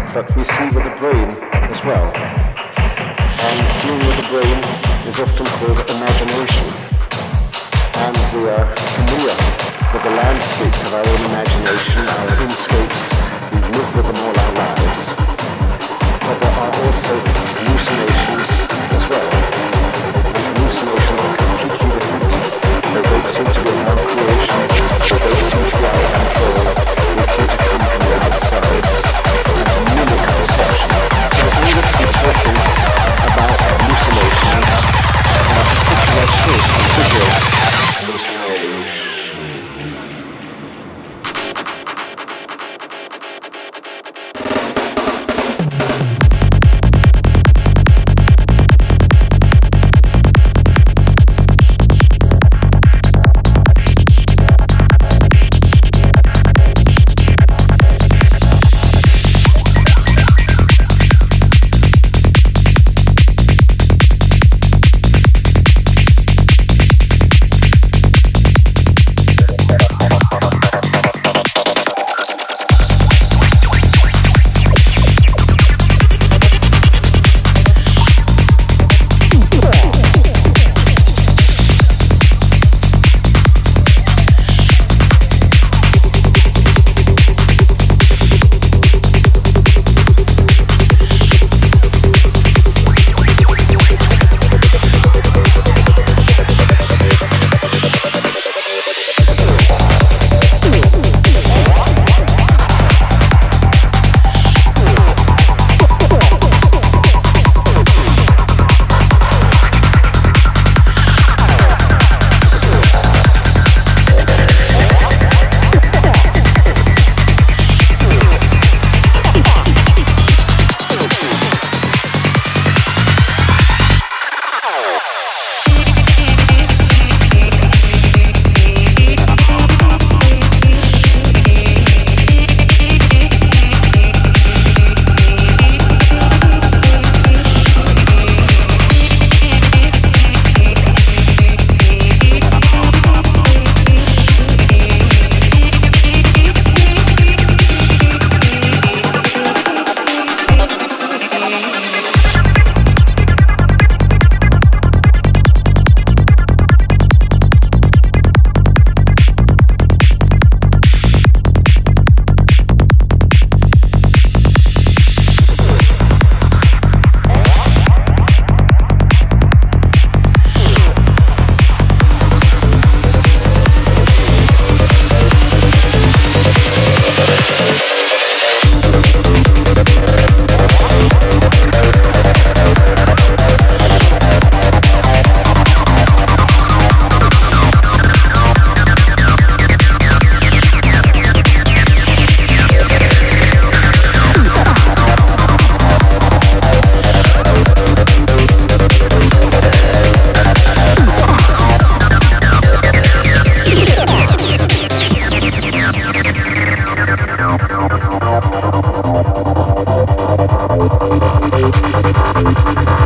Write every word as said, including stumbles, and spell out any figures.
but we see with the brain as well. And seeing with the brain is often called imagination. And we are familiar with the landscapes of our own imagination, our inscapes. We live with them all our lives. But there are also hallucinations as well. And hallucinations are completely different. They don't seem to be our creation. They don't seem to be our control. They seem to come from the outside and to mimic our perception. So I'm going to be talking about hallucinations and a particular choice of visual hallucination. Thank you.